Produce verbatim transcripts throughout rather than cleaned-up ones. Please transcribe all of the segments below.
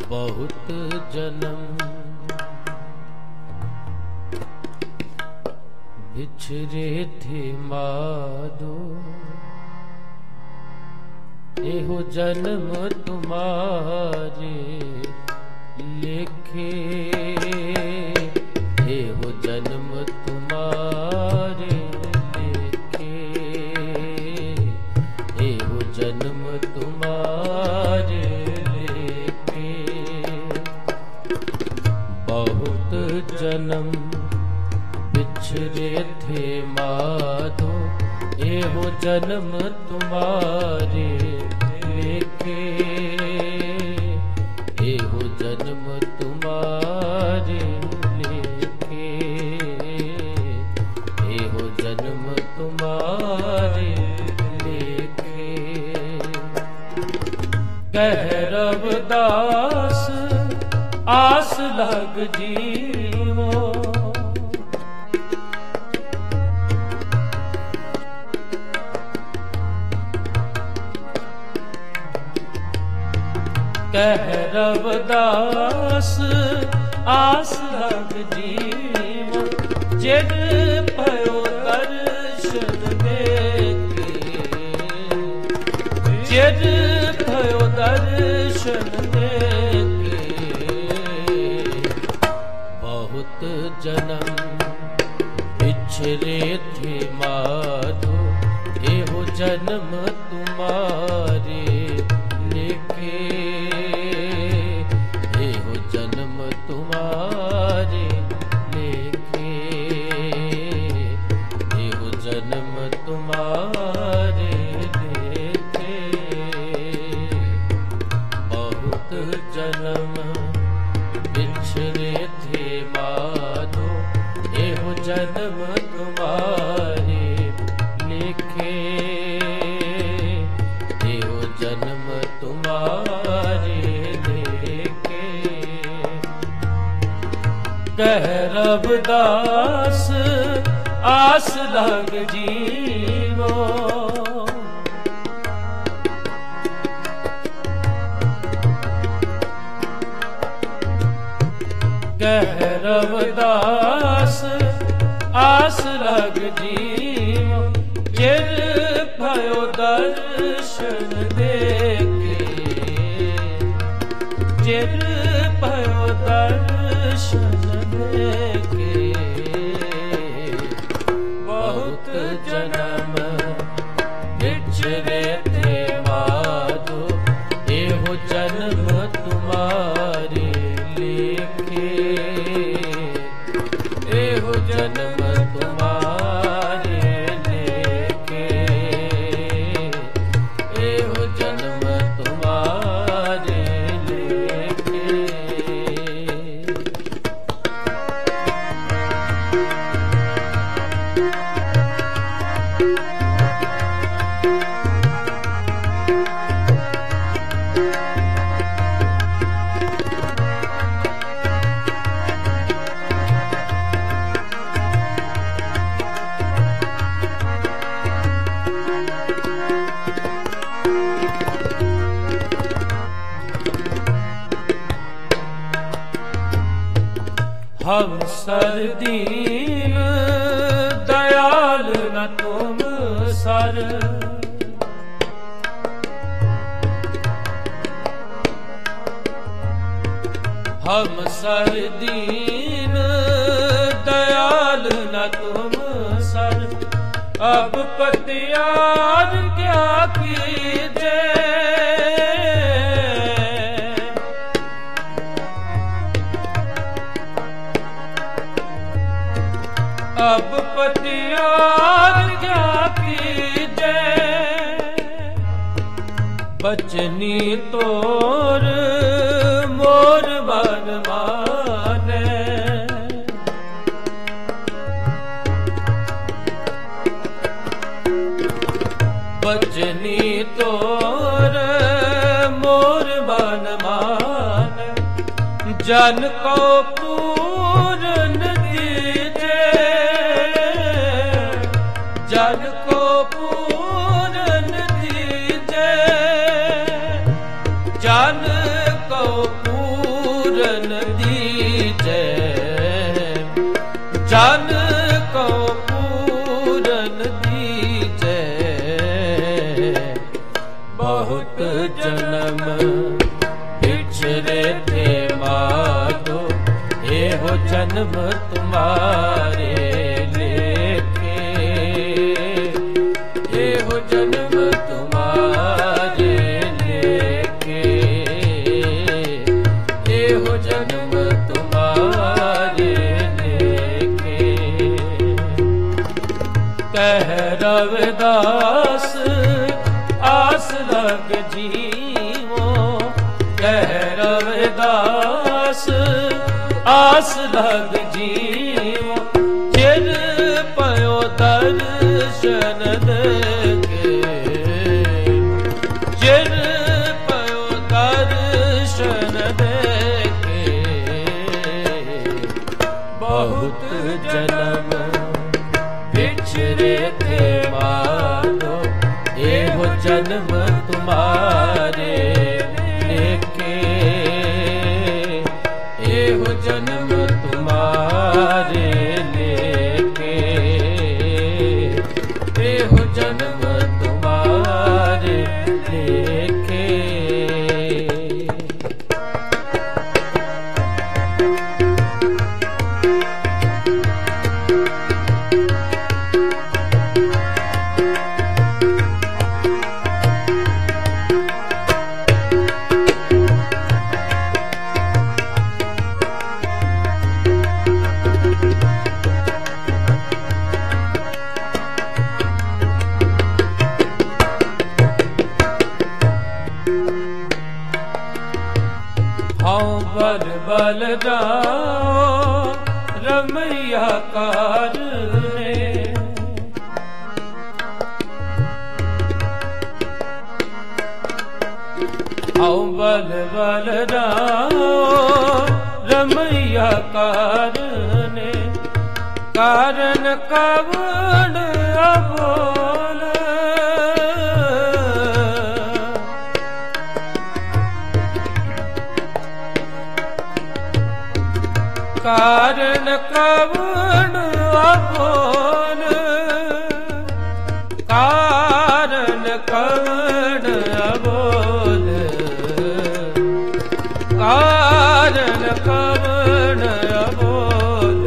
बहुत जन्म बिछरे थे माधो, एहो जन्म तुम्हारे लिखे, एहो जन्म तुम्हारे लिखे, एहो जन्म तुम्हारे लिखे। बहुत जन्म बिछरे थे माधो, एहो जन्म तुम्हारे लिखे, एहो जन्म तुम्हारे लिखे, एहो जन्म तुम्हारे लिखे। कह रविदास आस लग जीवो, कह रविदास आस लग जीव, जिन भयो दर्शन देखे, जिन भयो दर्शन देखे। बहुत जन्म बिछरे थे माधो, एहो जन्म तुम्हारे लिखे, एहो जन्म तुम्हारे लिखे, एहो जन्म तुम्हारे लिखे। बहुत जन्म बिछरे थे माधो, एहो जन्म तुम्हारे लिखे, एहो जन्म तुम्हारे लिखे। कह रविदास आस लग जीवो, कह रविदास आस लग जीवो, जिन भयो दर्शन देखे, जिन भयो दर्शन देखे। बहुत जन्म बिछरे थे माधो, एहो जन्म तुम्हारे लिखे, एहो जन्म तुम्हारे लिखे, एहो जन्म तुम्हारे लिखे। हम सरदीन दयाल न तुम सर, हम सरदीन दयाल न तुम सर। अब पतियार क्या कीजे, अब पतियार क्या कीजे। बचनी तोर मोर मन माने, बचनी तोर मोर मन माने। जन को पूरन दीजे, जन को पूरन दीजे, जन को पूरन बहुत जन्म बिछरे थे माधो, एहो जन्म तुम्हारे लेके, एहो जन्म तुम्हारे लेके, एहो जन्म तुम्हारे लेके। कह रविदास आस लग जीवो, कह रविदास आस लग जीवो, चिर पयो दर्शन देके, चिर पयो दर्शन देके। बहुत जन्म बिछरे थे माधो, एहो जन्म तुम्हारे लेके, एहो जन्म तुम्हारे लेके, एहो जन्म तुम्हारे लेके। हाँ बल बल जाओ रमैया कार ने, हाँ बल बल जाओ रमैया कार ने, कारण कवण अबोल, कारण कवण अबोल, कारण कवण अबोल, कारण कवण अबोल।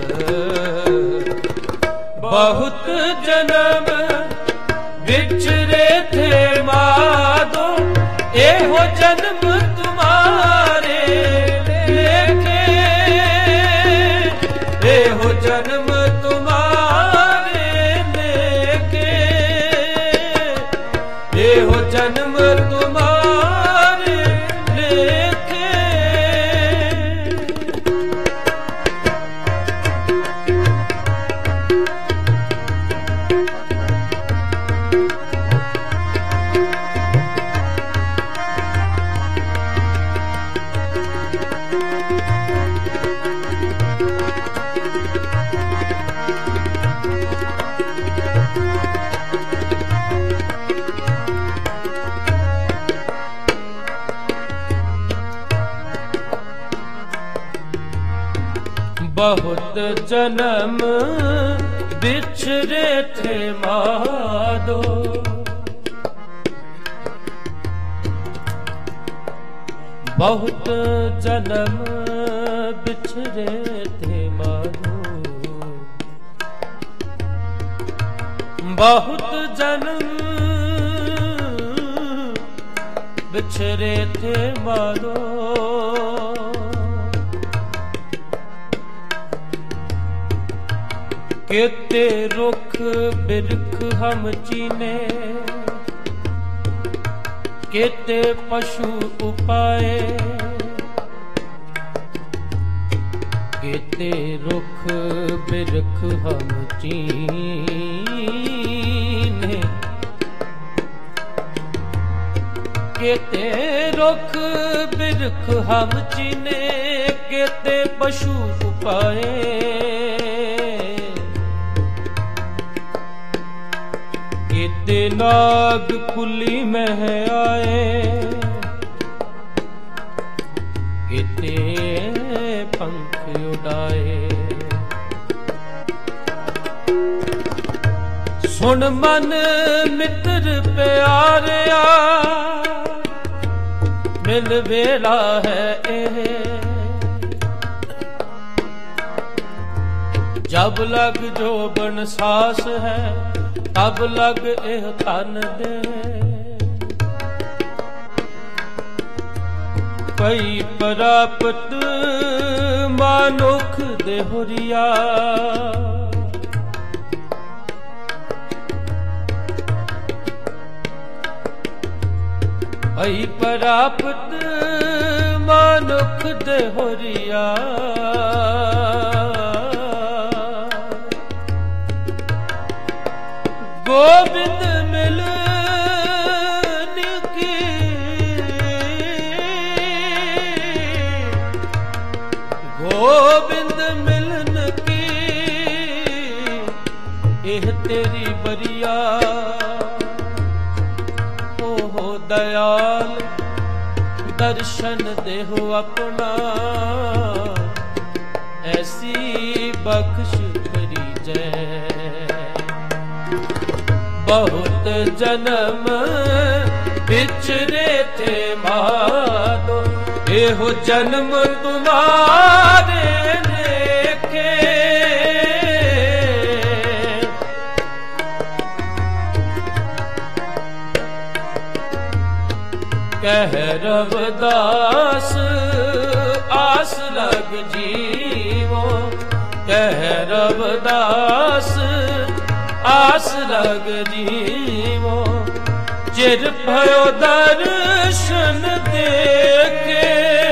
बहुत जन्म बिछरे थे माधो, एहो जन्म तुम्हारे लेके, एहो जन्म तुम्हारे लेके, एहो जन्म तुम्हारे लेके। बहुत जन्म बिछरे थे माधो, बहुत जन्म बिछरे थे माधो, बहुत जन्म बिछरे थे माधो। केते रुख बिरख हम चीने, केते पशु उपाए, केते रुख बिरख हम चीने, केते रुख बिरख हम चीने, केते पशु उपाए, केते नाग कुली में आए, केते पंख उड़ाए। सुन मन मित्र प्यारिया मिल वेला है एह जब लग जो बन सास है तब लग एह तन दे पई प्राप्त मानुख देहुरिया पई प्राप्त मानुख देहुरिया गोविंद मिल गोविंद मिलन की एह तेरी बरिया हो हो दयाल दर्शन देहो अपना ऐसी बख्श करी जय बहुत जन्म बिछरे थे माधो एहो जन्म तुम्हारे लेखे कह रविदास आस लग जीवो कह रविदास आस लग जीवो चिर भयो दर्शन देखे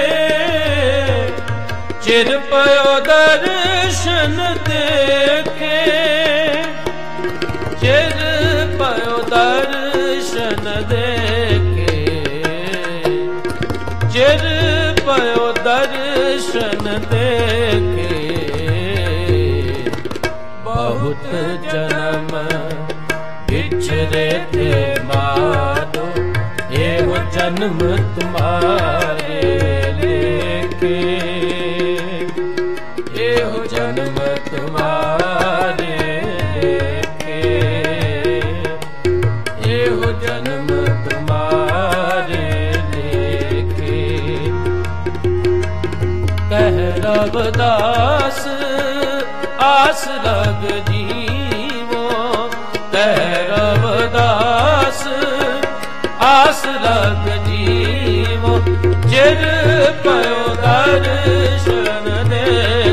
चिर भयो दर्शन देखे चिर भयो दर्शन देखे चिर भयो दर्शन देखे बहुत जन्म बिछरे थे माधो एवं जन्म तुम्हारे लेके एहो जन्म तुम्हारे लेके एहो जन्म तुम्हारे लेके कह रविदास आस लग जीवो कह रविदास आस लग जीवो चिर भयो दर्शन दे